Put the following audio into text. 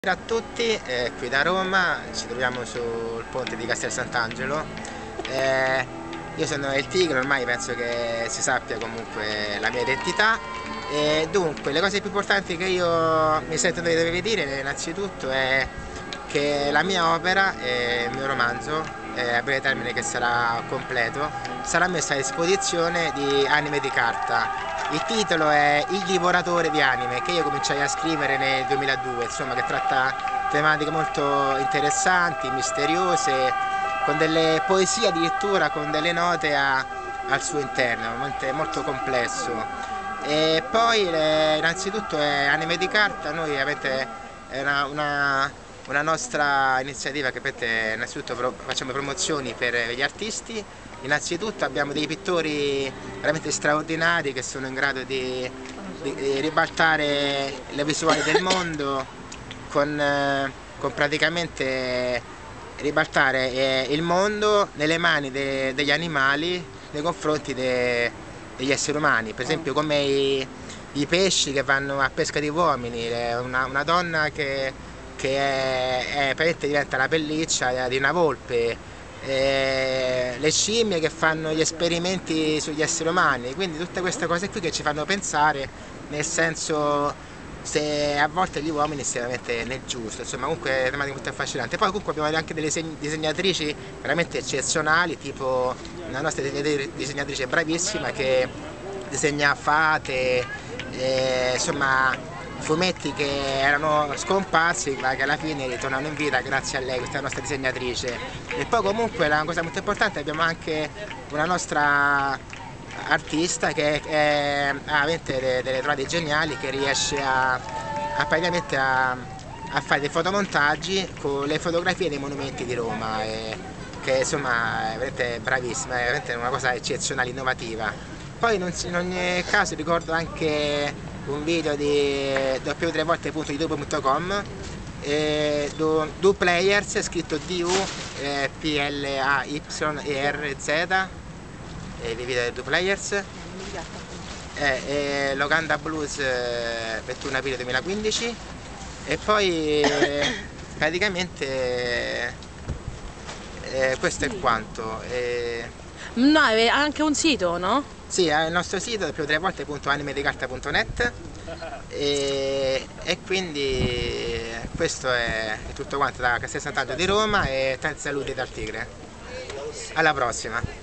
Buonasera a tutti, qui da Roma, ci troviamo sul ponte di Castel Sant'Angelo. Io sono il Tigre, ormai penso che si sappia comunque la mia identità. E dunque, le cose più importanti che io mi sento di dover dire innanzitutto è che la mia opera, il mio romanzo, a breve termine che sarà completo, sarà messa a disposizione di Anime di Carta. Il titolo è Il divoratore di anime, che io cominciai a scrivere nel 2002, insomma, che tratta tematiche molto interessanti, misteriose, con delle poesie addirittura, con delle note al suo interno, molto complesso. E poi innanzitutto è Anime di Carta, noi avete una nostra iniziativa che innanzitutto facciamo promozioni per gli artisti. Innanzitutto abbiamo dei pittori veramente straordinari che sono in grado di ribaltare le visuali del mondo con praticamente ribaltare il mondo nelle mani degli animali nei confronti degli esseri umani, per esempio come i pesci che vanno a pesca di uomini, una donna che praticamente diventa la pelliccia di una volpe, le scimmie che fanno gli esperimenti sugli esseri umani, quindi tutte queste cose qui che ci fanno pensare, nel senso se a volte gli uomini siano veramente nel giusto, insomma comunque è tematica molto affascinante. Poi comunque abbiamo anche delle disegnatrici veramente eccezionali, tipo una nostra disegnatrice bravissima che disegna fate, insomma fumetti che erano scomparsi ma che alla fine ritornano in vita grazie a lei, questa nostra disegnatrice. E poi comunque la cosa molto importante, abbiamo anche una nostra artista che ha delle trovate geniali, che riesce praticamente a fare dei fotomontaggi con le fotografie dei monumenti di Roma, che insomma è veramente bravissima, è veramente una cosa eccezionale, innovativa. Poi in ogni caso ricordo anche un video di www.youtube.com, DuPlayers, scritto DuPlayerz, i video di DuPlayers, Loganda Blues 21 aprile 2015, e poi praticamente questo è quanto. No, ha anche un sito, no? Sì, è il nostro sito www.animedicarta.net, e quindi questo è tutto quanto da Castel Sant'Angelo di Roma, e tanti saluti dal Tigre. Alla prossima!